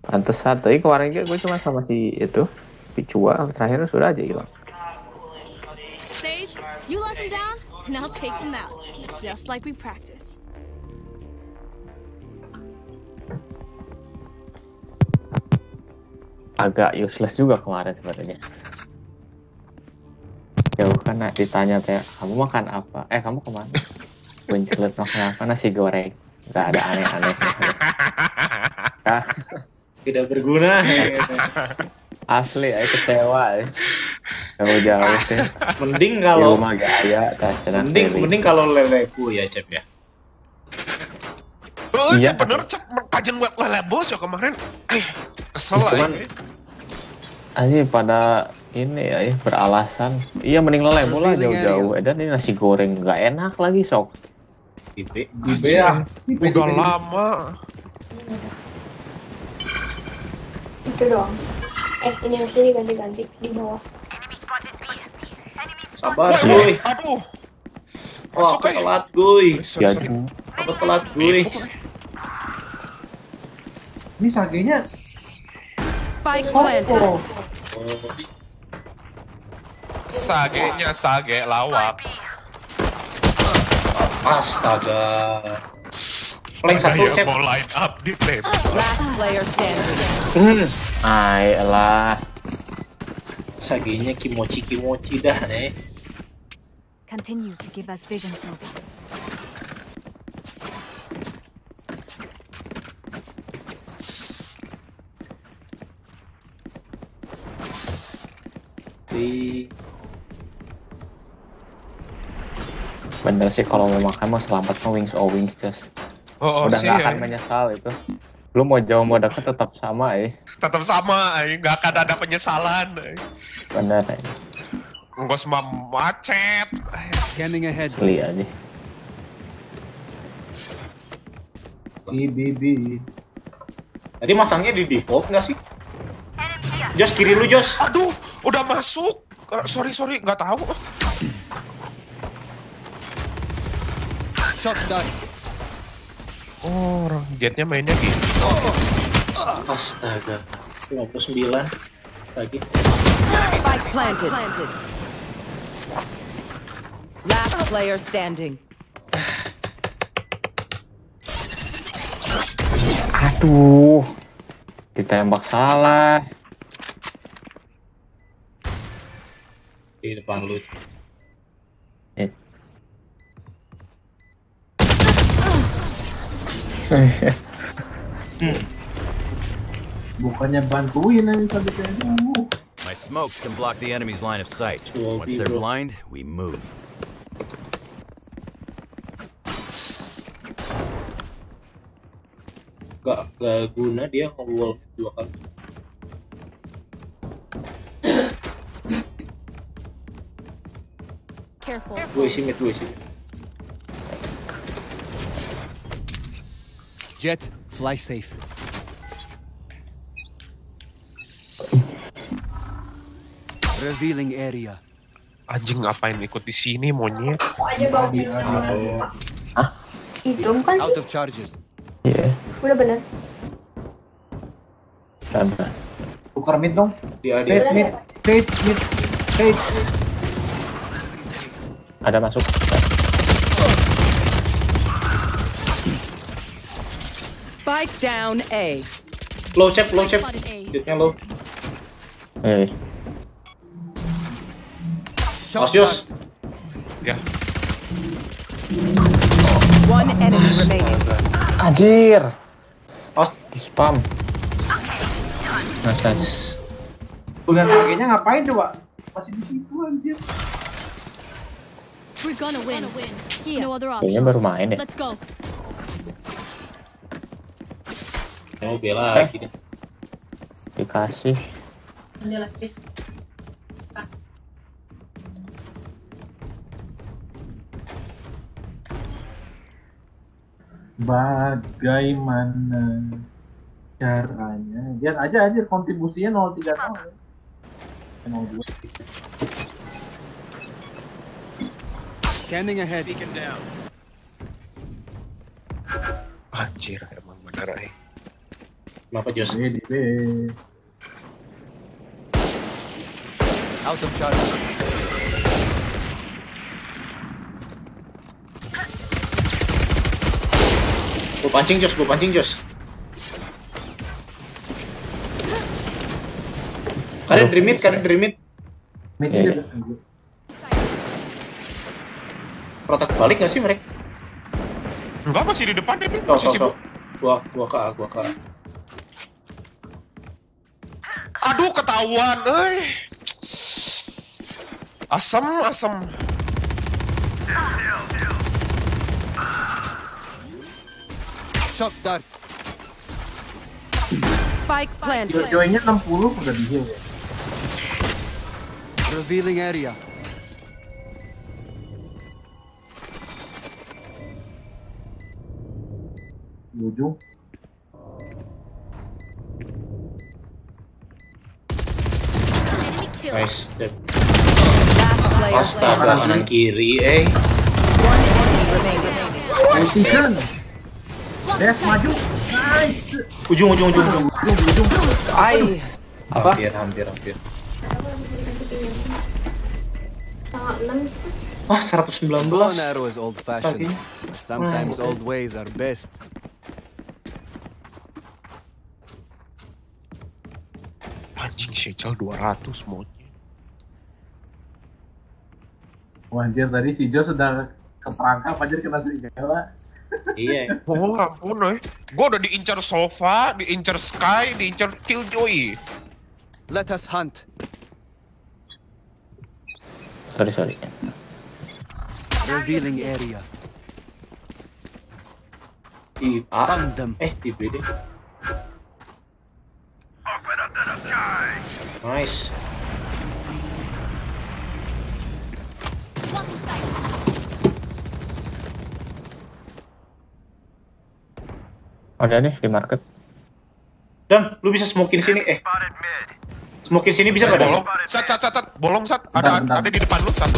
Pantesan tadi kemarin gue cuma sama si itu Picua, terakhir sudah aja hilang. Sage, you let them down, and I'll take them out, just like we practiced. Agak useless juga kemarin sebenarnya. Jauh kan ditanya kayak kamu makan apa? Kamu kemana? Buncelet makan apa? Nasi goreng. Gak ada aneh-aneh. Tidak berguna. Asli, kecewa. Jauh-jauh sih. Mending Di kalau rumah gaya, mending kalau leleku ya Cep ya. Oh Iya. iya bener Cep, kajian web lele bos ya kemarin. Kesel Cuman Aja pada ini ya beralasan. Iya mending lele bola jauh-jauh. Dan ini nasi goreng nggak enak lagi sok. Ibe ya. Udah lama. Itu doang. Ini mesti diganti-ganti di bawah. sabar guy. Aduh. Oh, Masuk telat guy. Ya, Aku telat guy. Ini sagenya Spike planted. Sagenya sage lawak. Astaga. Flank satu Saya Cep. mau line up di table. Last player standing. Ayolah. Sagenya kimochi dah nih. Continue to give us vision, Sylvie. Di Bener sih kalau mau makan mau selamat ke wings or wings just. Oh, Udah sih nggak ya. akan menyesal itu. Lu mau jauh mau dekat tetap sama Tetap sama, nggak akan ada penyesalan. Bener Nggak semua macet. Scanning ahead. Asli aja. BB. Tadi masangnya di default nggak sih? Jos kiri lu Jos. Aduh, udah masuk. Sorry, nggak tahu. Shot done. Oh, orang jetnya mainnya gitu. Astaga. 59 lagi. Spike planted. Last player standing. Aduh. Ditembak salah. Di depan lu. Bukannya bantuin yang tadi dulu. My smokes can block the enemy's line of sight. Well, Once they're bro. blind, we move. Gak guna dia nge-wall 2 kali. Careful. Gue isi mid. Jet, fly safe. Revealing area. Anjing ngapain ikut di sini monyet? Kok aja bangun. Itu kan Out of charges. Iya. udah bener. Sabar. Tukar mid dong. Dia Mid. Sage. Ada masuk. Spike down A. low Cep. Spotted A. Jetnya low. Shot Jos. Ya. One enemy remaining. Anjir. Os. Di spam. Nice. Tuh lihat sagenya ngapain coba? Masih di situ anjir. We're gonna win. No other Kayaknya option. baru main ya. Let's go. Mau bela lagi nih. Dikasih. Bagaimana caranya? Lihat aja anjir kontribusinya 0,3 tahun. 0,2. Scanning ahead. Anjir, emang bener Kenapa Jos? Out of charge. Gue pancing Jos. Kalian dream mid. Protek balik nggak sih mereka? Enggak, masih di depan ini. Tuh. Masih sibuk. Gua ke A. Aduh, ketahuan, Asem. Shock dart. Spike planted. Joinnya 60 udah di heal ya. Revealing area. Di ujung. Enemy kill. Nice. Last player Astaga, standing. kanan kiri, One enemy remaining. Position. Des maju. Nice. Ujung. Ai. Apa? Hampir. Sangat 6. Wah, 119. Bow and arrow is old-fashioned, Saking. but sometimes old ways are best. Anjing, Sejal 200 monyet. Wah, anjir tadi si Jo sudah keperangkap aja kena serigala. Iya. Oh ampun, Gue udah diincar Sova, diincar Sky, diincar Killjoy. Let us hunt. Sorry. Revealing area. Di A. Found them. Di B deh. Nice. Ada nih di market. Dan lu bisa smokin sini. Smokin sini bisa nggak, Dan? Bolong, sat. Bolong, sat. Ada di depan lu, satu.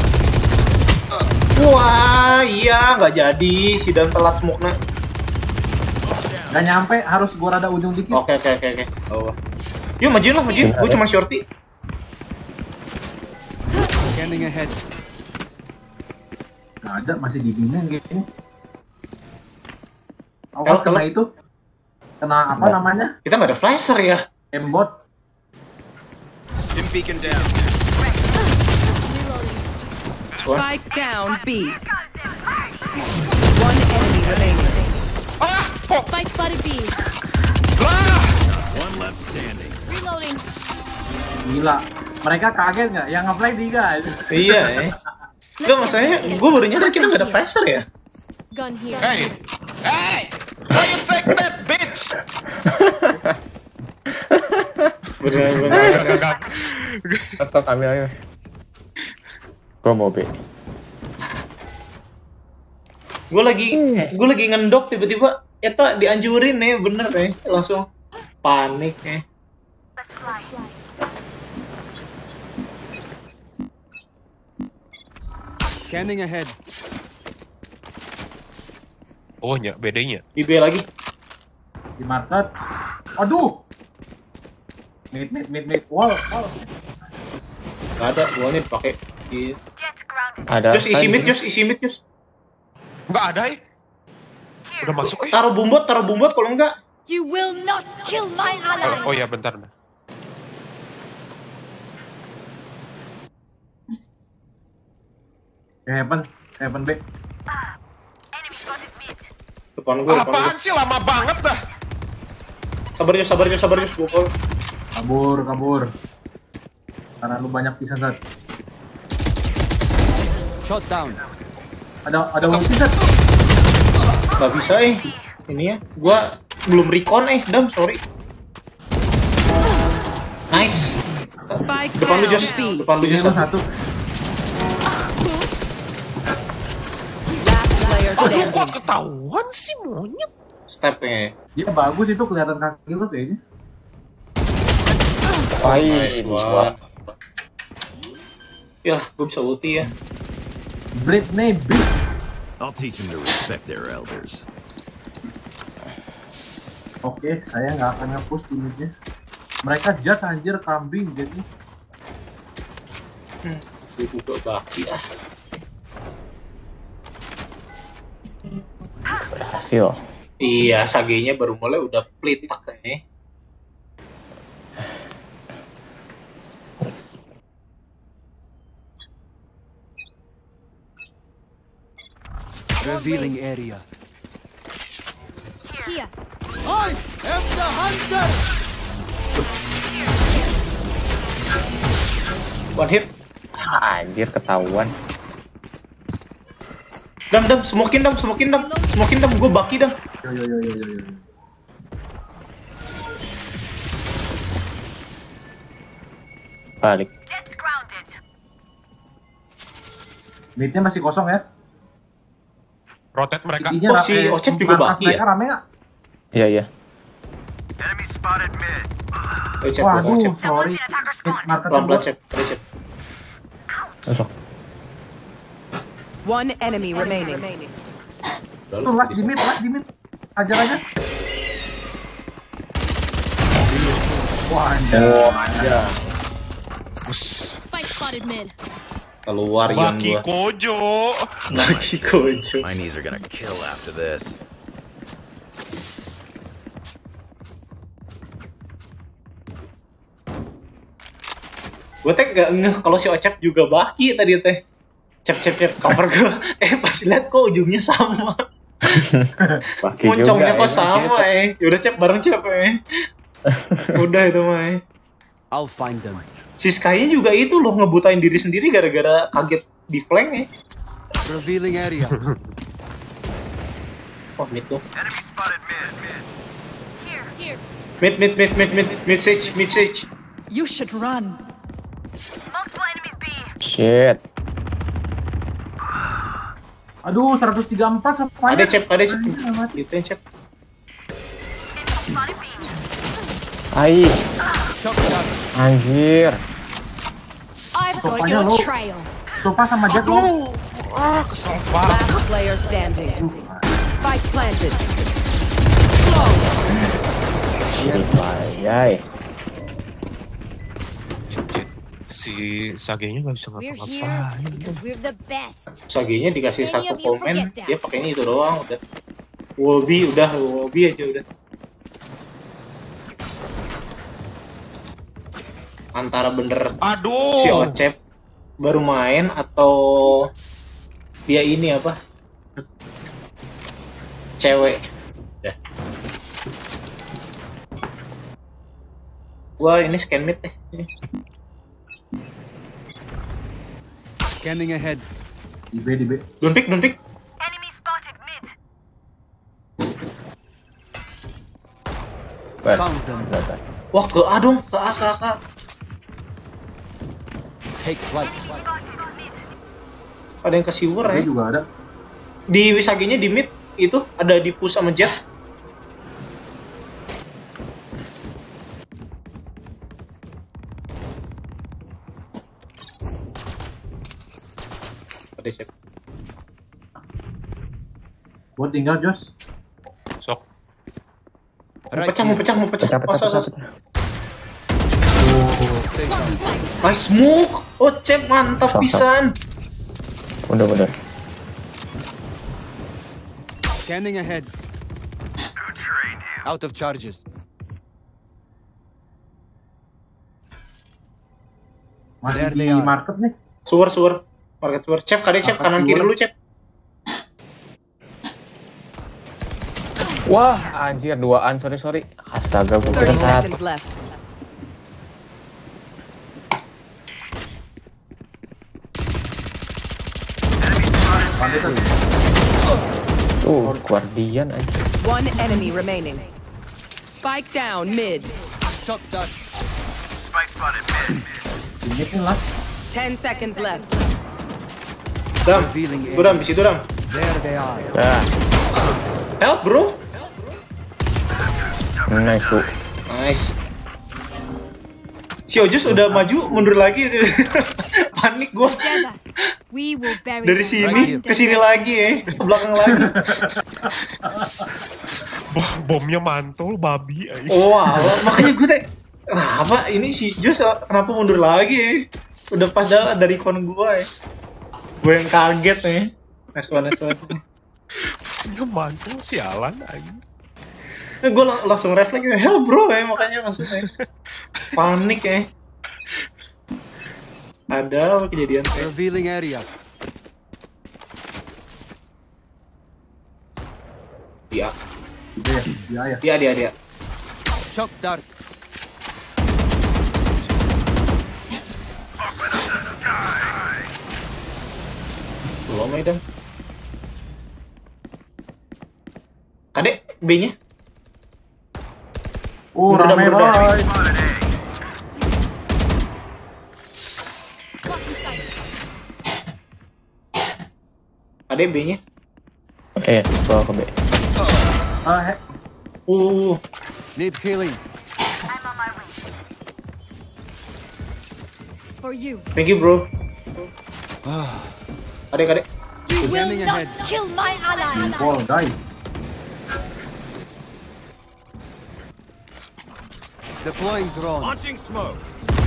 Wah, iya nggak jadi. Si Dan telat smoke-nya. Gak nyampe, harus gua rada ujung dikit. Oke. Oh. Yuk majuin. Gue cuma shorty. Scanning ahead. Gak ada, masih di bina kayaknya. Awas kena itu. Kena apa namanya? Kita nggak ada flasher ya. Embot. Beacon down. Spike down B. One enemy remaining. Spike spotted B. One left standing. Reloading. Gila. Mereka kaget nggak? Yang nge-play 3 aja. Iya, Gak, masalahnya gue baru nyadar kita nggak ada flasher ya. Gun here. Hey! Why you take that, bitch? Bener. Tetap ambil aja. Gua mau B. Gue lagi ngendok tiba-tiba Eta dianjurin nih, bener nih, langsung panik nih. Scanning ahead. Oh, bedanya. Di B lagi. Di market. Aduh. Mid wall. Gak ada, wallnya dipakai. Ada. Just isi mid. Nggak ada, Udah masuk, Taruh bumbot kalau enggak. You will not kill my ally. Oh ya, bentar. Heaven B. Depan gue. Apaan sih, lama banget dah. Sabar Jos, bukul. Kabur. Karena lu banyak pisan, Sat. Shot down. Ada ulti, Sat. Gak bisa, ini ya. Gua belum recon, Dam, sorry. Nice. Spike Depan lu, down Jos. B. Ini lu satu. Last player Aduh, standing. kok ketahuan sih monyet? Stepnya. Dia bagus itu, kelihatan kaki lu kayaknya. Nice one. Ya, gue bisa ulti ya. Britney B. I'll teach them to respect their elders. Oke, saya nggak akan nge-push unitnya. Mereka judge anjir kambing jadi. Dibuka baki ah. Berhasil. Iya, Sage-nya baru mulai udah plitak kayaknya. Revealing area. Here. I am the hunter. One hit. Anjir ketahuan. Dam, smokin dam. Gue baki dam. Yo. Balik. Midnya masih kosong ya. Rotate mereka. Oh, si Ocep juga baki ya? Mereka rame nggak? Iya. Ocep, Waduh, Ocep. sorry. Mid market Pelan-pelan Cep, Cep. Masuk. One enemy remaining. Tuh, last di mid. Hajar aja. Wah, anjir. Spike spotted mid. Keluar yang Baki gua. Kojo. Baki Kojo. My knees are gonna kill after this. Gue teh gak ngeh kalau si Ocep juga baki tadi teh. Cep cover gue. Pas lihat kok ujungnya sama. Baki Moncongnya juga, kok sama Yaudah Cep bareng Cep Udah itu mah I'll find them. Si Sky juga itu loh ngebutain diri sendiri gara-gara kaget di flank Revealing area. Oh mid tuh. Here. Mid sage. You should run. Shit. Aduh, 134 sampai. Ada Cep. Gitu ya Cep. Ai. Anjir. I've got Sopanya your lo. trail. Sofa sama Jet lo. Aduh. Kesel banget. Last player standing. Spike planted. Yay. Si Sage-nya nggak bisa We're here ngapa-ngapain. because we're the best. Sage-nya dikasih Many satu of you komen, forget that. dia pakainya itu doang udah. Wolby aja udah. Antara bener Aduh. si Ocep baru main atau dia ini apa? Cewek. Ya. Gua ini scan mid deh. Scanning ahead. Di B. Don't pick. Found them. Wah ke A dong, ke A. Take flight. Ada yang ke Siwur B ya. juga ada. Di Wisage-nya di mid itu ada di push sama Jet. Ada Cep. Gua tinggal Jos. Sok. Mau pecah. Masa. Nice smoke. Oh Cep mantap Sok. pisan. Udah. Scanning ahead. Out of charges. Masih There di they are. market nih. Suwer. Market suwer. Cep, kade Cep, kanan kiri lu Cep. Wah, anjir duaan. Sorry. Astaga, gue 30 kira satu. seconds left. Guardian anjir. One enemy remaining. Spike down mid. Shot dart. Ini nih lah. 10 seconds left. Dam. Revealing Itu Dam, di situ Dam. There they are. Dah. Help bro. Nice tuh. Nice. Si Ojus udah maju, mundur lagi. Panik gua. Together, we will bury Dari them sini under ke sini the- lagi ke belakang lagi. Bomnya mantul, babi. Wah, makanya gue teh, kenapa ini si Jos kenapa mundur lagi ya? Udah padahal dari kon gue ya. Gue yang kaget nih. Nice one. Bomnya mantul, sialan aja. Gue langsung refleks, hell bro ya, makanya langsung ya. Panik ya. Ada apa kejadian kayak? Revealing area. Dia. Shock dart. Belum Medan. Kadek B-nya. Rame boy. Kadek B-nya. Bawa ke B. Need healing. For you. Thank you bro. Kadek. You will Scanning not ahead. kill my ally. Ball guys. Deploying drone. Launching smoke.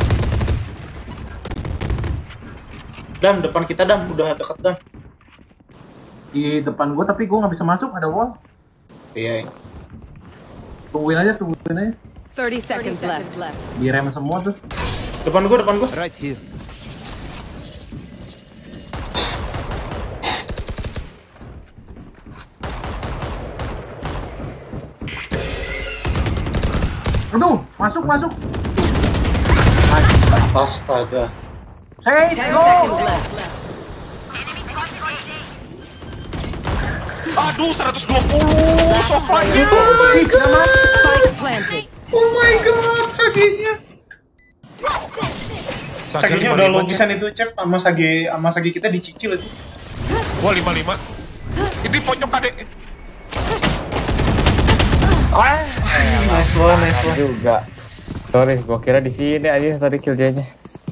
Dam, depan kita Dam, udah deket Dam. Di depan gua tapi gua nggak bisa masuk, ada wall. Iya. Tungguin aja. 30 seconds left. Direm semua tuh. Depan gua. Right here. Aduh, masuk. Astaga. Say 10 go. seconds left. Aduh, 120 sofanya. Spike planted. Oh my god, Saginya. Saginya udah logisan itu cep sama Sagi kita dicicil itu. Wah, 55. Ini pojok Kadek. Nice one. Juga. Sorry, gua kira di sini aja tadi kill dia-nya.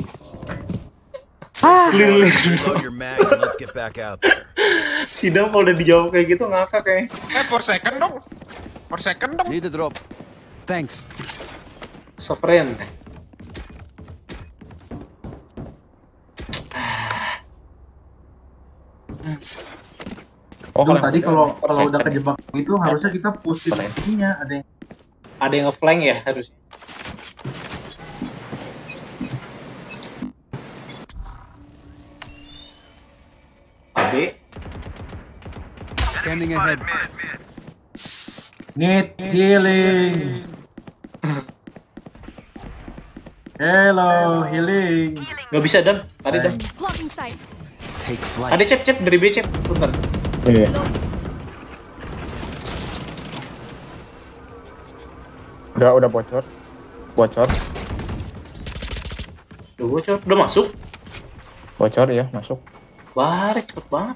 Reload your mags and let's get back out there. Sidang kalau udah dijawab kayak gitu ngakak kayak. 4 second dong. Need a drop. Thanks. Sofren. Tadi kalau udah kejebak itu harusnya kita push ininya, Ada yang nge-flank ya harusnya. AB. Scanning ahead. Need healing. Hello, healing. Gak bisa Dam, ada Dam. Blocking sight. Take flight. Ada cep dari B cep. Bentar. Iya. Udah bocor. Udah masuk. Bocor ya, masuk. Barik cepet banget.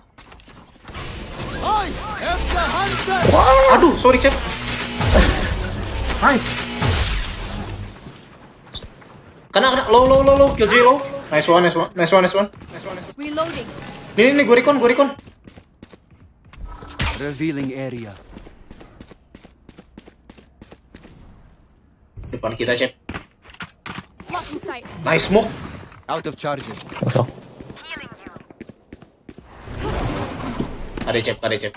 Aduh, sorry cep. Hai. Kena low, kill J low. Nice one. Reloading. Ini gue recon. Revealing area. Depan kita cep. Blocking sight. Nice smoke. Out of charges. Masuk. Ada cep.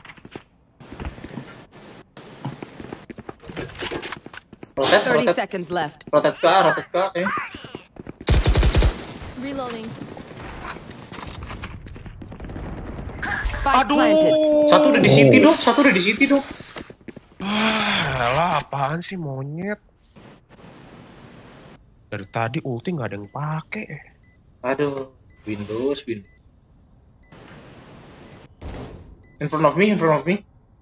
30 Rotate. seconds left. Rotate ke A. Reloading. Spike planted. Satu udah di city dong. Alah, apaan sih monyet? Dari tadi ulti nggak ada yang pakai. Aduh, Windows. In front of me.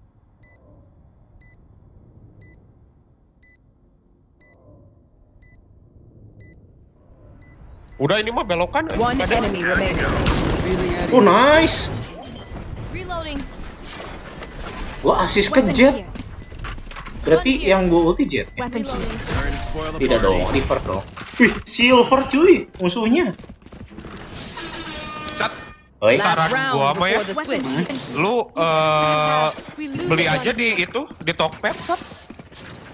Udah ini mah belokan. One enemy remaining. Revealing area. Oh nice. Reloading. Gua assist ke Jet. Berarti yang gua ulti Jet. Weapon key. Tidak dong, River dong. Wih, Silver cuy, musuhnya. Sat, Oi. saran Round gua mah ya, before the switch. lu We lose beli one. aja di itu di Tokped, Sat.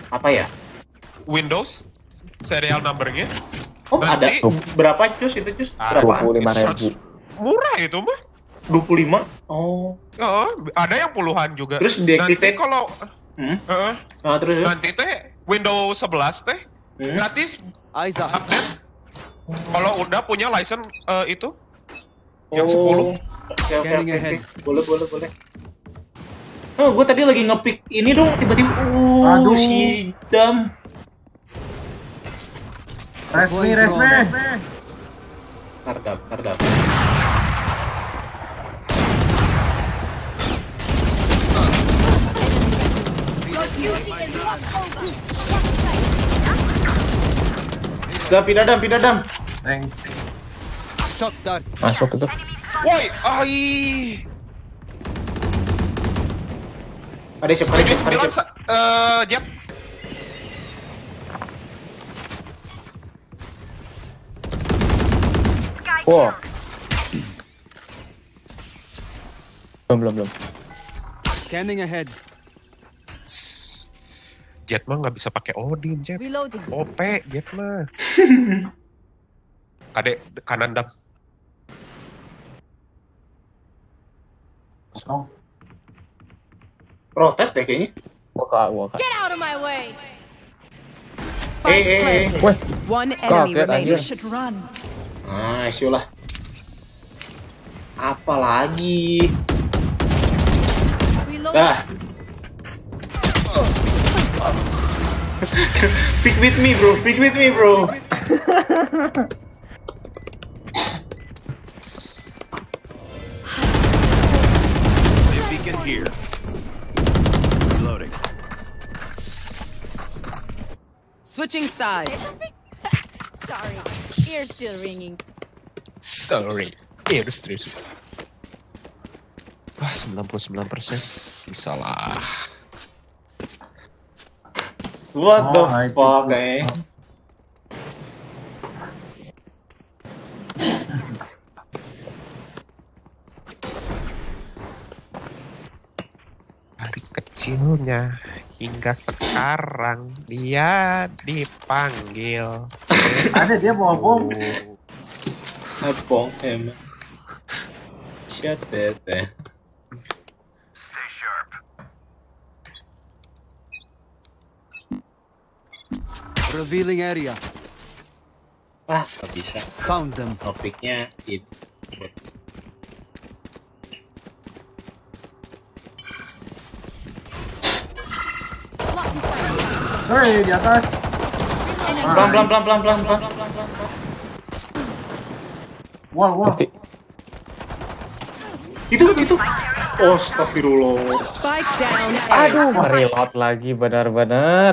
Apa ya? Windows serial numbernya. Oh Nanti- ada. Berapa cus itu cus? Berapa? 25.000. Murah itu mah. 25? Oh. Oh, ada yang puluhan juga. Terus nanti deactivate? kalau Nah terus? nanti teh Windows 11 teh gratis Eyes up. update. Kalau udah punya license itu yang Oh. 10. Oke. Scanning ahead. Boleh. Oh, gue tadi lagi ngepick ini dong, tiba-tiba. Aduh. Si Dam. Resmi. Tardam. Your duty is not over. Udah pindah Dam. Thanks. Shock dart. Masuk itu. Woi, Ada siapa? 79 Jet. Wow. Belum. Scanning ahead. Jet mah nggak bisa pakai Odin, Jet. Reloading. OP Jet mah. Kadek kanan Dam. Kosong. Rotate deh kayaknya. Gua kak. Get out of my way. Spike planted. Weh, One enemy kaget remaining. anjir. Should run. Nice lah. Apa lagi? Reload. Dah. Pick with me bro. New beacon here. Reloading. Switching sides. Sorry, ears still ringing. Sorry. Terus. Wah, 99%. Bisa lah. What the I fuck, think- Dari kecilnya hingga sekarang dia dipanggil. Ada dia bawa bom. Bong emang. Shut that. Revealing area. Wah, gak bisa. Found them. Topiknya itu. Blocking sight. Hei, di atas. Pelan. Wall. Mati. Itu. Oh, astagfirullah. Spike down. A. Aduh, reload lagi benar.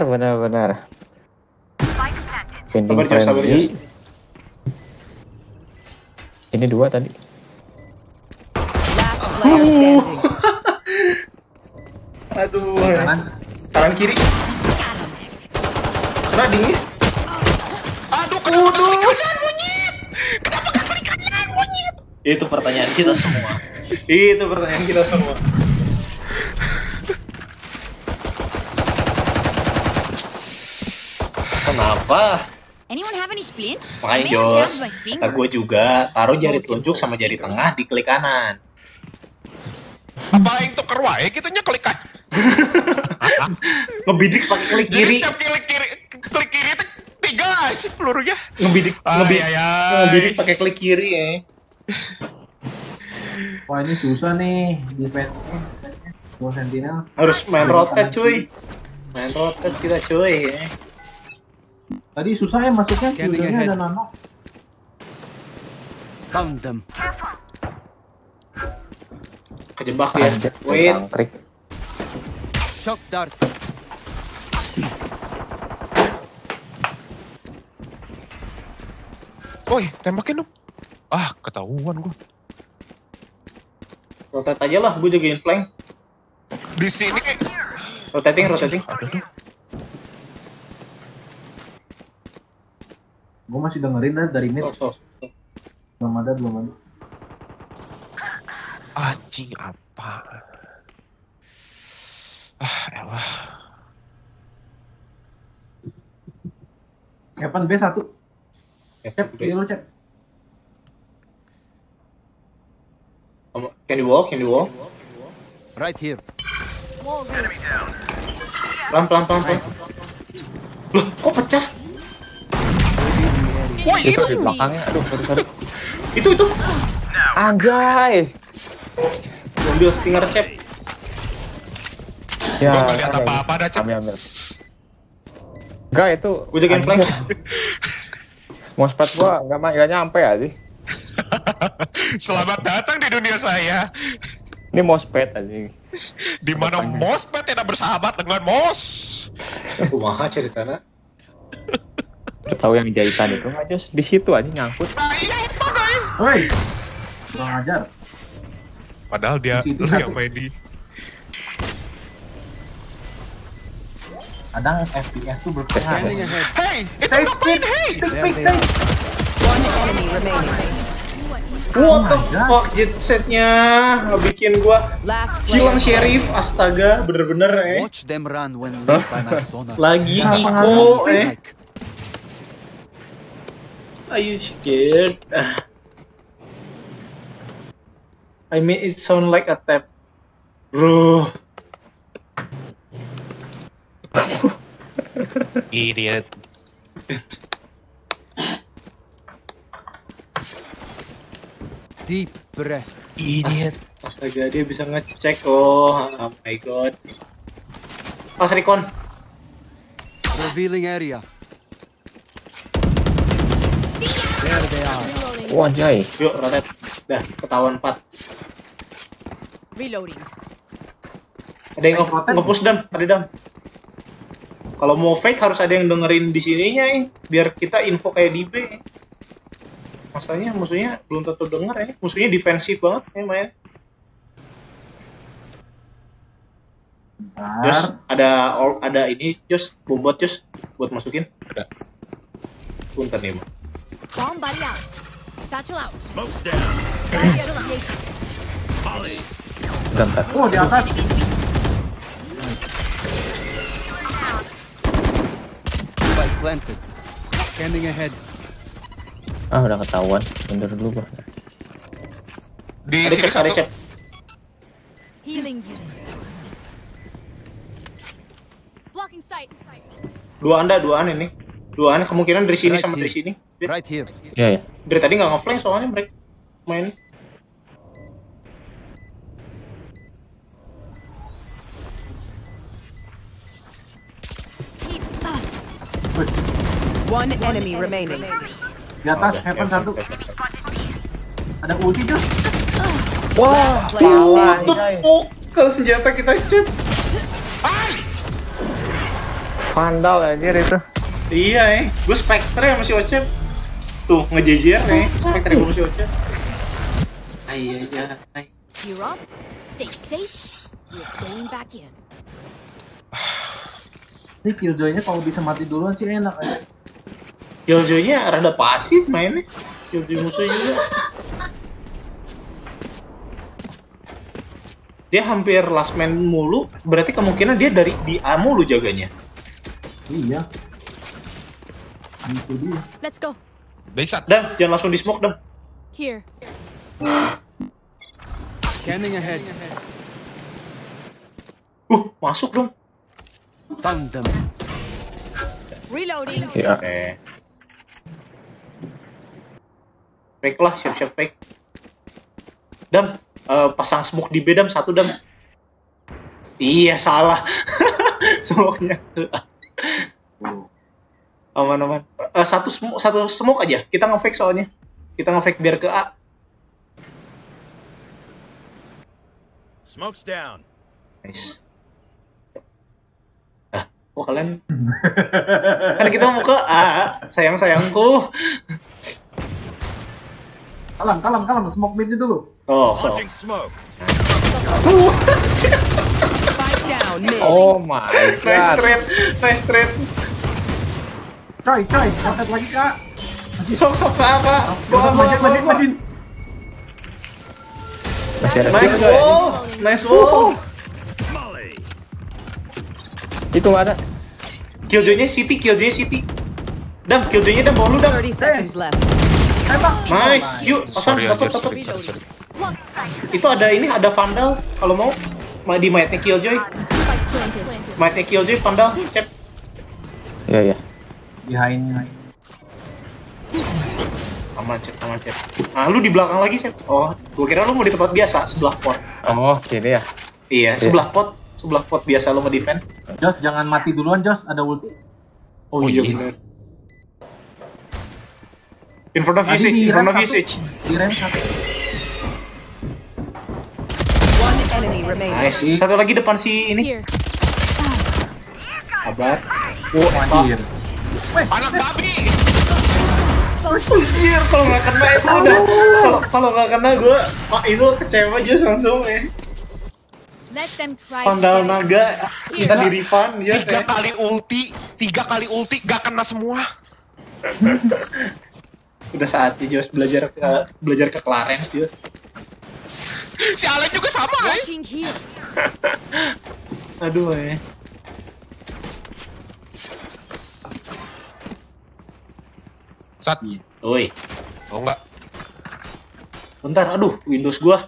Pending Sabar, Jos. frenzy. Ini 2 tadi. Last player standing. Aduh. Kanan. Kanan kiri. Kena dingin. Aduh, kenapa klik monyet? Itu pertanyaan kita semua. Kenapa? Anyone have any splints? Makanya May I jab Jos, my kata finger? gue juga, taruh jari telunjuk sama jari tengah di klik kanan. Apa yang tuker wae gitu nya klik aja. Ngebidik pakai klik Jadi kiri. setiap klik kiri itu 3 aja pelurunya. Ngebidik Ya. ngebidik pakai klik kiri ya. Wah, ini susah nih defense-nya. Dua sentinel. Harus main rotate cuy. Main rotate kita cuy ya. Tadi susah ya masuknya, Scanning usernya ahead. ada nano. Found them. Kejebak ya. Anjir, Wait. tangkrik. Shock dart. Woi, tembakin dong. Ah, ketahuan gua. Rotate aja lah, gue jagain flank. Di sini Rotating. ada tuh. Gue masih dengerin dari mid. Sos. Belum ada. Anjing apa? Ah, elah. Heaven B 1. Cep, pilih lu Cep. Can you walk? Can you walk? Right here. Wall raised. Pelan. Loh, kok pecah? Itu di belakangnya. Aduh, sorry. Itu. Anjay. Ambil stinger Cep. Ya, Gua nggak lihat apa-apa dah, Cep. Ambil. Enggak, itu. Gue jagain flank. Mousepad gua nggak nyampe aja. Selamat datang di dunia saya. Ini mousepad aja. Di mana mousepad tidak bersahabat dengan mouse. Kumaha ceritanya? Tahu yang jahitan itu nggak Jos? Di situ aja nyangkut. Nah, iya itu guys. Woi. Kurang ajar. Padahal dia Di situ lu satu. yang main di. Kadang FPS tuh berpengaruh. Scanning ahead. Hey, itu ngapain? Hey. There they are. One enemy remaining. What the fuck jetsetnya bikin gua Last hilang player. sheriff, astaga, bener-bener Watch them run when lit by my sonar. lagi Nah, Iko Strike. Are you scared? I made it sound like a tap, bro. Idiot. Deep breath. Idiot. Astaga, dia bisa ngecek. Oh my god. Pas recon. Revealing area. There they are. Wah, anjay. Yuk, rotate. Dah, ketahuan 4. Reloading. Ada yang nge-push Dam, ada Dam. Kalau mau fake harus ada yang dengerin di sininya, biar kita info kayak di B. Masalahnya musuhnya belum tentu denger ya. Musuhnya defensif banget ya main. Jos, ada ini Jos, bobot Jos buat masukin. Ada. Punten ya, Bang. Bomb buddy out. Satchel out. Smoke's down. Volley. Bentar. Oh, di atas. Spike planted. Scanning ahead. Ah, udah ketahuan. Mundur dulu gua. Di Ada sini cek, ada satu. cek. Healing you. Blocking sight. Duaan ini. Duaan kemungkinan dari sini sama dari sini. Right here. Iya, ya. Dari tadi nggak nge-flank soalnya mereka main. One enemy remaining. Di atas Heaven 1. Ada ulti tuh. Wah, Player Tuh, standing. kalau senjata kita cek. vandal anjir itu. Iya, gue Spectre ya masih Ocep. Tuh, ngejejer nih, Spectre gue masih Ocep. Iya. Gear up. Stay safe. We're going back in. Ini Killjoy-nya kalau bisa mati duluan sih enak aja. Killjoy-nya rada pasif mainnya. Killjoy musuh juga. Dia hampir last man mulu, berarti kemungkinan dia dari di A mulu jaganya. Iya. Itu dia. Let's go. Bisa. Dam, jangan langsung di smoke, Dam. Here. Scanning ahead. Masuk dong. Found them. Reloading. Iya. Oke. Fake lah, siap-siap fake. Dam, pasang smoke di B, Dam, 1 Dam. Iya, salah. Smoke-nya. Aman. Satu smoke aja. Kita nge-fake soalnya. Kita nge-fake biar ke A. Smoke's down. Nice. Kok kalian? Kan kita mau ke A, sayangku. Kalem. Smoke mid dulu. Oh, so. Launching smoke. Spike down mid. Oh my god. Nice trade. Coy, rotate lagi Kak. Sok ke A, Kak. Majin. Masih ada Nice skill, wall. Nice wall. Molly. Itu nggak ada. Killjoy-nya City. Dam, killjoy-nya Dam, bawa lu Dam. 30 seconds left. Nice, yuk, pasang, Sorry, dapat, anjir, dapat. sorry. Itu ada ini, ada Vandal, kalau mau. Di mayatnya killjoy. Mayatnya killjoy, Vandal, cep. Iya, iya. Behind. Aman, cep. Nah, lu di belakang lagi, cep. Oh, gua kira lu mau di tempat biasa, sebelah pot. Oh, gini ya. Iya, sebelah pot biasa lu nge-defend. Jos, jangan mati duluan Jos, ada ulti. Oh iya benar. In front of usage, in front of usage. Di range 1. One enemy remaining. Nice. Satu lagi depan si ini. Here. Sabar. Anjir. Anak babi. Anjir, kalau nggak kena itu udah. Kalau nggak kena gue, itu kecewa aja langsung ya. Let them try. Pandal naga, kita di refund ya. 3 kali ulti, gak kena semua. Udah saatnya Jos belajar ke Clarence Jos. Si Allen juga sama ya. Watching here. Aduh ya. Sat. Oi, Oh enggak. bentar, aduh, Windows gua.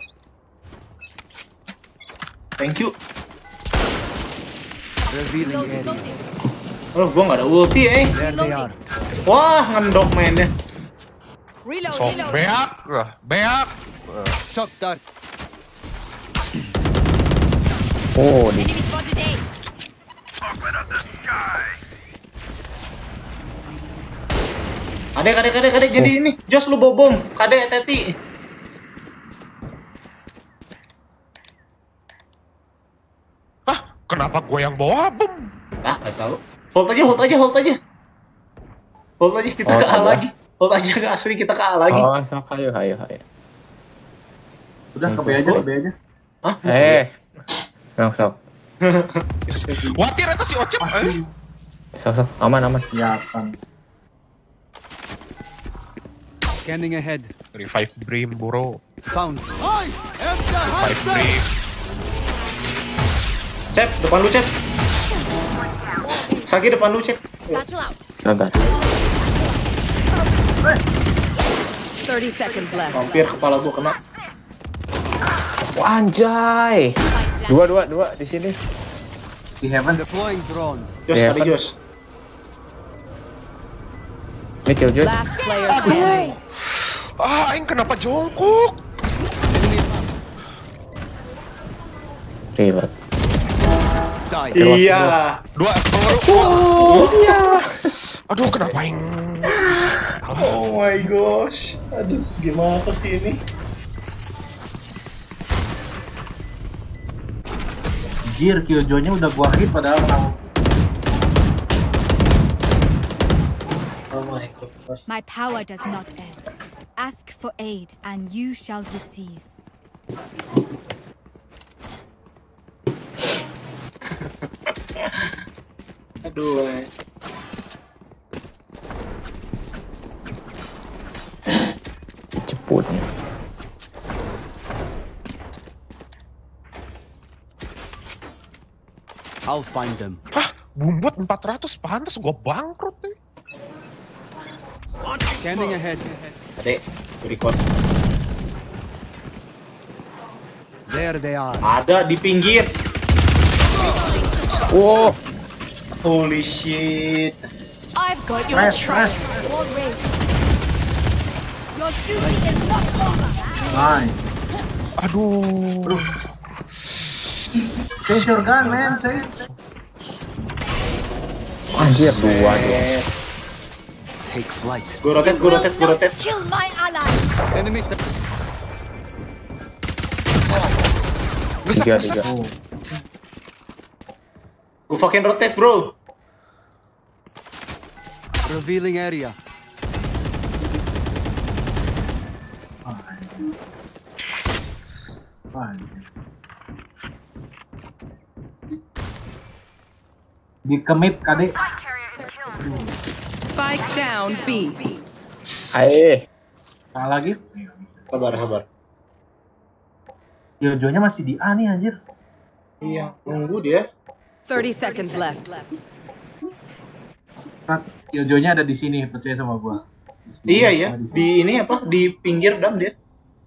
Thank you. Revealing area. Aduh, gua nggak ada ulti There they are. Wah, ngendok mainnya. Reload. Sok beak. Shock dart. Oh, di Enemy spotted A. Kadek, jadi ini. Jos lu bawa bom. Kadek, Teti. Hah? Kenapa gue yang bawa bom? Ah, nggak tahu. Hold aja. Hold aja, kita Hold ke A aja. lagi. Hold aja ke asli, kita ke A lagi. Oh, sok, ayo. Udah ke B aja. Hah? Sok. Watir itu si Ocep. Sok, aman. Kelihatan. Scanning ahead. Revive Brim, bro. Found. Revive Brim. Cep, depan lu, Cep. Sagi depan lu, Cep. Satchel out. Sabar. 30 seconds left. Hampir kepala gua kena. Wah, anjay. Dua di sini. Di heaven. Deploying drone. Jos, Iya, ada kan? Jos. Ini killjoy. Last player standing. Aing kenapa jongkok? Reload. Die. Iya. Dua. Aduh, kenapa Aing? Oh my gosh. Aduh, gimana sih ini? Anjir, killjoy-nya udah gua hit padahal menang. Oh my gosh. My power does not end. Ask for aid and you shall receive. Aduh. Ceputnya. I'll find them. Hah? Bumbut 400 pantas gua bangkrut nih. Scanning ahead. Adek, record. There they are. Ada di pinggir. Wow. Holy shit. I've got your trash. Your race. Your duty is not over. Nice. Aduh. Change your gun, man. Change. Anjir, dua. Take flight. Gue rotate. Kill my ally. Enemies. Tiga. Gue fucking rotate, bro. Revealing area. Di kemit, kadek. Spike down B. Ayo. Salah lagi. Sabar. Killjoy-nya masih di A nih, anjir. Iya, nunggu dia. 30 seconds left. Killjoy-nya ada di sini, percaya sama gua. Iya ya, di ini apa? Di pinggir dam dia.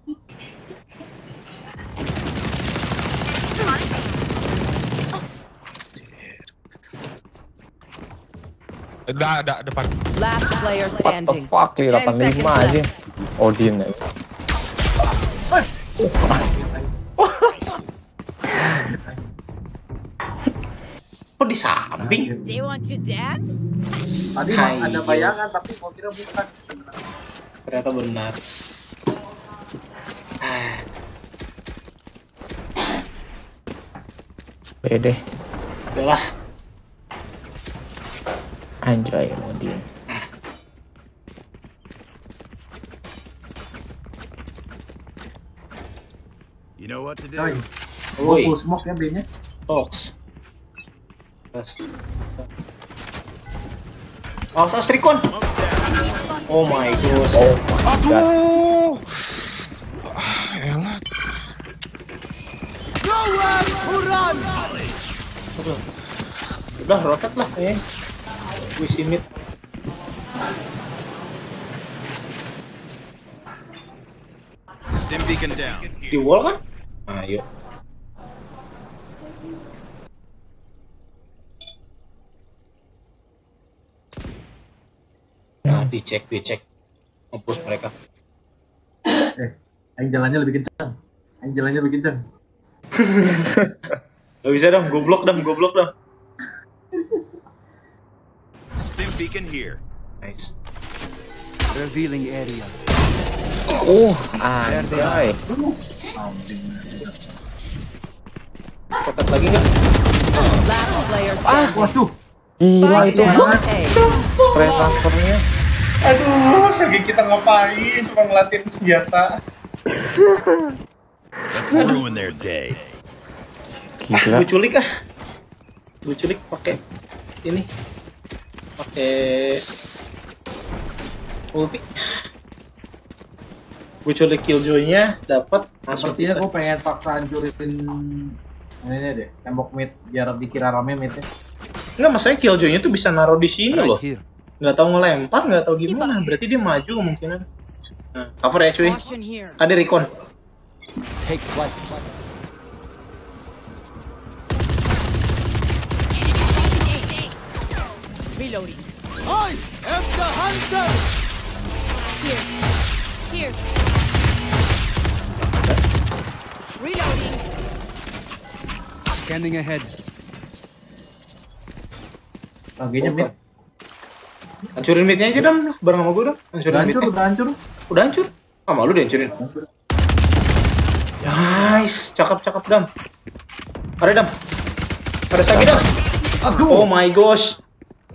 Ada depan. Last player What the standing. fuck, 10 85 seconds aja. left. Odin ya. Kok di samping? Do you want to dance? Tadi Hai, ada Jo. bayangan tapi gua kira bukan. Ternyata benar. Bede. Udahlah. Anjay Odin. You know what to do. Coy, Woi, full smoke ya B-nya. Tox. Awas Rikon. Smoke's down. Oh my god. Oh my god. Aduh. Elah. Udah roket lah ya. Gue simit. Stim beacon down. Di wall kan? Ayo. Nah, dicek. Mampus mereka. Aing jalannya lebih kencang. Gak bisa dong, goblok dong. Stim beacon here. Nice. Revealing area. Anjay. Roket lagi nggak? Last player standing. Waduh, Gila Spike itu. down A. Spray transfernya. Aduh, saking kita ngapain? Cuma ngelatin senjata. Let's ruin their day. Gila. Gue culik pakai ini. Pakai ulti. Gue culik killjoy-nya, dapat langsung sepertinya gua pengen paksa hancurin ini deh, tembok mid biar dikira rame midnya. Enggak, masalahnya killjoy-nya tuh bisa naruh di sini loh. Right here. Nggak tahu ngelempar, nggak tahu gimana. Berarti dia maju kemungkinan. Nah, cover ya cuy. Caution here. Ada recon. Take flight. Reloading. I am the hunter. Here. Reloading. Scanning ahead. Lagi mid. Hancurin mid-nya aja dam, bareng sama gue dam. Hancurin Udah hancur, mid-nya. udah hancur. Udah hancur. Ah, malu deh hancurin. Nice, cakep dam. Ada dam. Ada Sagi dam. Oh my gosh.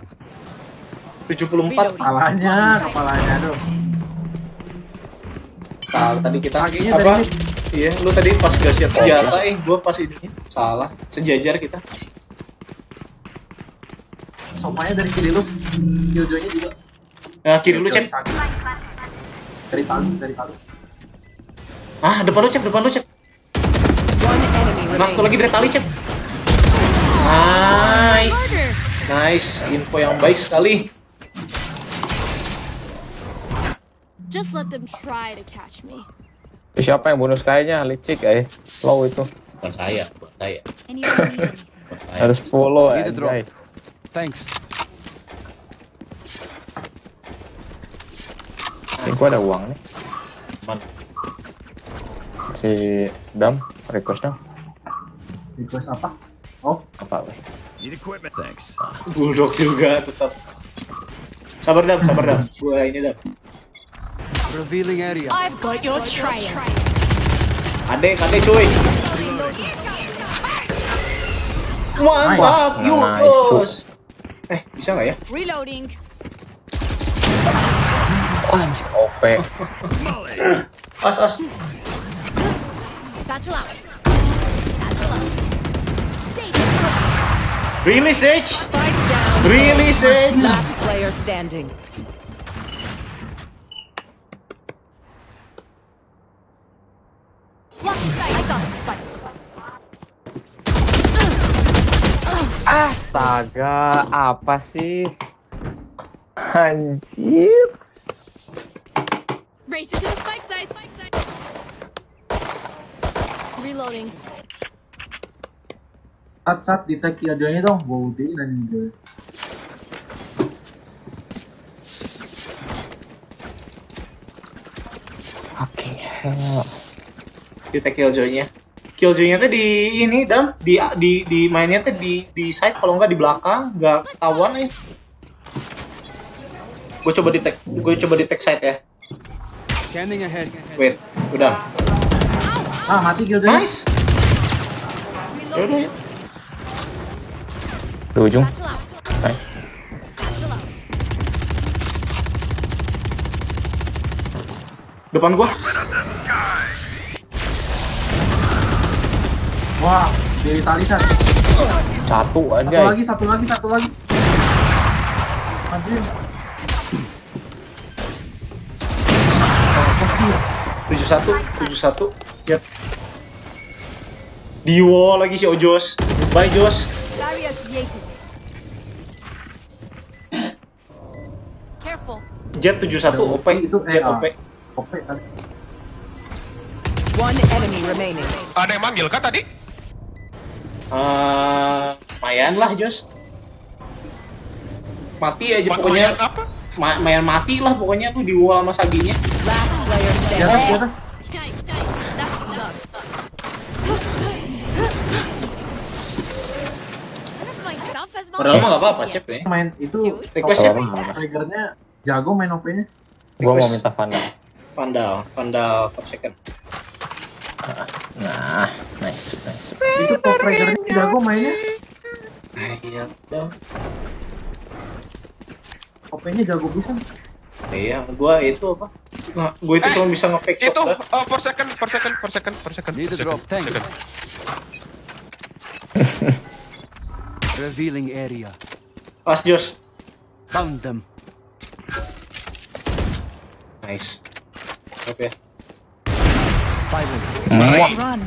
74. Kepalanya dong. Tadi kita Kakinya apa? dari Iya, lu tadi pas gak siap senjata, gua pas ini salah. Sejajar kita. Somanya dari kiri lu. Killjoy-nya juga. Nah, kiri lu cek. Dari palu. Ah, depan lu cek. One enemy Mas, tuh remaining. lagi dari tali cek. Nice, info yang baik sekali. Just let them try to catch me. Siapa yang bonus kayaknya? Licik ya. Low itu. Bukan saya, buat saya. Anyone need anything? Buat saya. Harus follow Need a drop. anjay. Thanks. Ini gua ada uang nih. Mana? Si Dam, request dong. Request apa? Oh, Apa weh? Need equipment, thanks. Bulldog juga tetap. Sabar dam. Gua ini dam. Revealing area. I've got your trail. Adek cuy. Mantap, Nice. Yugos. Bisa nggak ya? Reloading. Anjir, OP. As. Satchel out. Really, Sage? Spike down. Really, Sage? Last player standing. Lucky sight. I got the spike. Astaga, apa sih? Anjir. Race to the spike site. Reloading. Sat di tag audionya dong, gua udahin anjir. Fucking hell. Kita killjoy-nya. Killjoy-nya tuh di ini Dam, di mainnya tuh di side kalau nggak di belakang, nggak ketahuan ya. Gue coba di tag side ya. Scanning ahead. Wait, udah. Mati killjoy. Nice. Yaudah ya. Di ujung. Nice. Depan gua. Wah, dari tali Sat. Satu aja. Satu lagi. Anjir. 71. Lihat. Di wall lagi si Ojos. Bye Jos. Barrier created. Careful. Jet 71 OP Itu Jet OP. OP tadi. One enemy remaining. Ada yang manggil kah tadi? Lumayan lah Jos. Mati aja Lumayan pokoknya. apa? Lumayan mati lah pokoknya tuh di wall sama Saginya. Last player Di standing. atas. Tight. That sucks. None of my stuff has Padahal mah nggak apa-apa Cep ya. Main itu Request ya. triggernya jago main OP-nya. Gua mau minta Vandal. Vandal per second. Nah, nice. Itu top triggernya jago mainnya. Iya dong. OP-nya jago bisa. Iya, gua itu apa? Nah, gua itu cuma bisa nge-fake shot. Itu dah. for second. Need a drop. Thanks. Revealing area. Pas Jos. Found them. Nice. Oke. Silence. Run.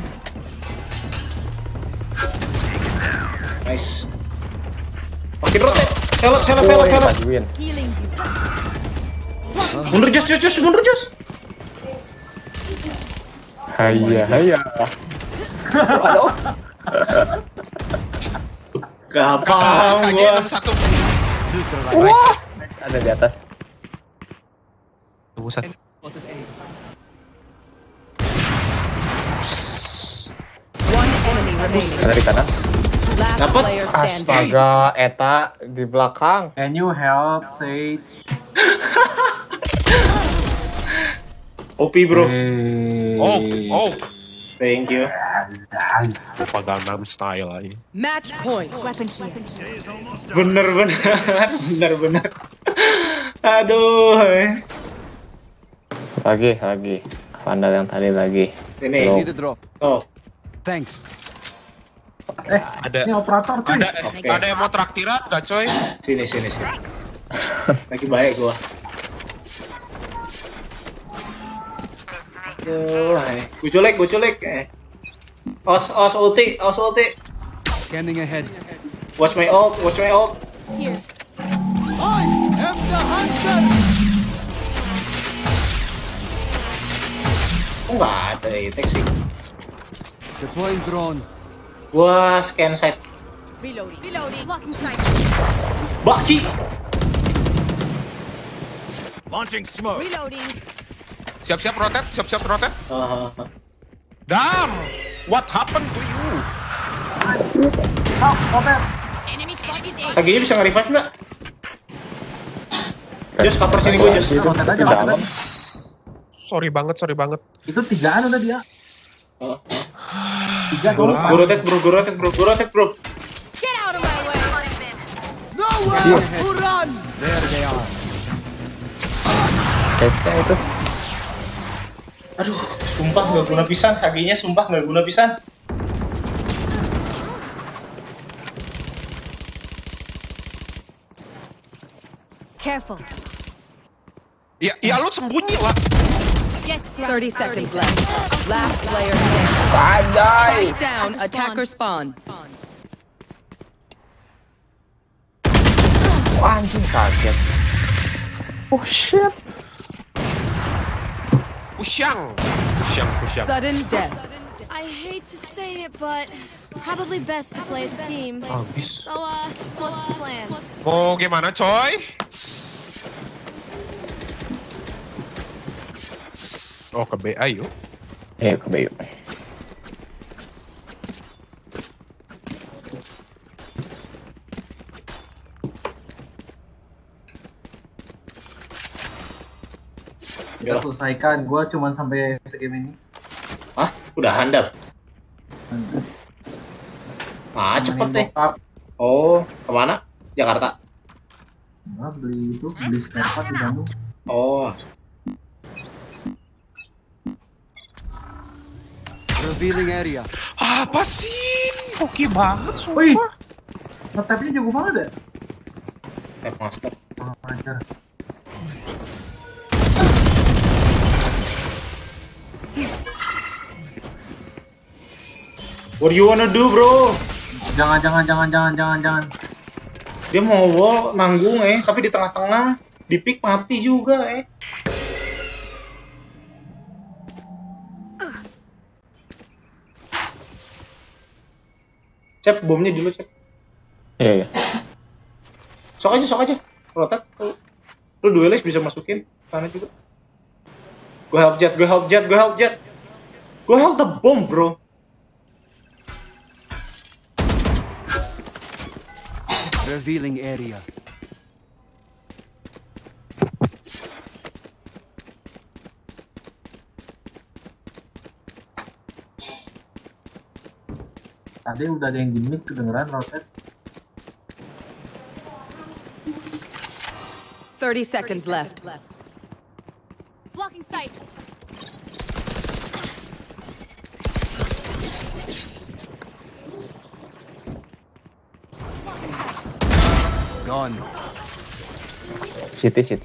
Nice. Makin rotate. Help. Win. Healing you. Mundur Jos. Hayya. Gak paham KJ gua. 61. Wah, ada di atas. Buset. One enemy remaining. Ada di kanan. Last Dapat? player standing. Astaga, Eta di belakang. Can you help Sage? OP bro. Oh. Thank you. Propaganda style aja. Match point. Weapon here. Bener. Aduh. Lagi. Vandal yang tadi lagi. Ini. Low. Need a drop. Oh. Thanks. Ada Ini operator cuy. Oke. ada yang mau traktiran gak coy? Sini. Lagi baik gua. Aduh, gue culik. Os ulti. Scanning ahead. Watch my ult. Here. I am the hunter. Oh nggak ada detek sih. Deploying drone. Gua scan site. Reloading. Blocking sight. Baki. Launching smoke. Reloading. Siap-siap rotate. Damn! What happened to you? Enemy spotted A. Saginya bisa nge-revive nggak? Jos cover sini gue Jos. Rotate aja, Di dalam. rotate. Sorry banget. Itu 3-an udah dia. 3 Gue rotate bro. Get out of my way. Nowhere to run. There they are. Eta itu. Aduh, sumpah nggak guna pisan. Saginya sumpah nggak guna pisan. Careful. Ya lu sembunyi lah. Jet 30 seconds left. Last player standing. Anjay. Spike down. Attacker spawn. Anjing kaget. Oh shit. Pusyang. Sudden death. I hate to say it, but probably best to play as a team. Habis. So, what's the plan? Mau gimana, coy? Oh, ke B, ayo. Ayo ke Bayu. Udah selesaikan, gua cuman sampai segame ini. Hah? Udah handap? Ah, cepet deh. Oh, kemana? Jakarta? Nah, beli spare part di Bandung. Oh, Revealing area. Apa sih? Oke banget, Wih, sumpah. ngetapnya jago banget ya? Tap master. Oh, ajar. What do you wanna do, bro? Jangan. Dia mau wall nanggung tapi di tengah-tengah di pick mati juga Cep, bomnya dulu, Cep. Iya. Sok aja. Rotate. Lu duelis bisa masukin sana juga. Go help jet. Go help the bomb, bro. Revealing area. Tadi udah ada yang gimmick kedengeran rotate. 30 seconds left. Blocking sight. Gone. City.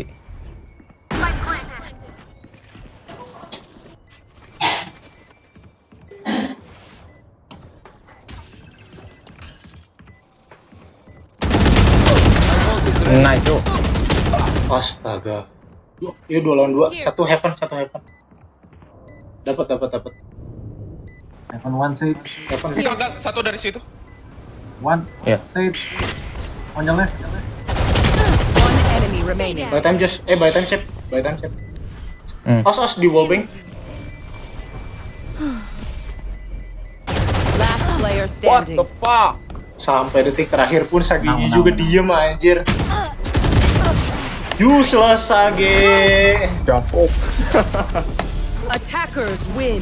Nice, tuh. Astaga. Iya 2 lawan 2. Satu heaven. Dapat. Heaven one save. Heaven. Enggak, satu dari situ. One Yeah. save. On your left. One enemy remaining. By time Cep. Os di wallbang. Last player What standing. the fuck? Sampai detik terakhir pun Sagigi juga diem anjir. Useless Sage. Jafok. Attackers win.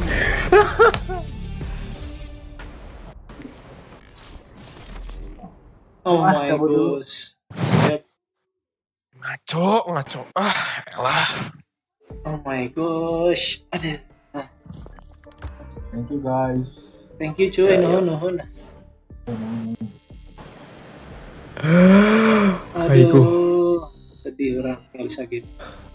Oh my gosh. Yep. Ngaco. Elah. Oh my gosh. Aduh. Thank you guys. Thank you cuy. Nuhun. Aduh. Sedih orang kali sakit.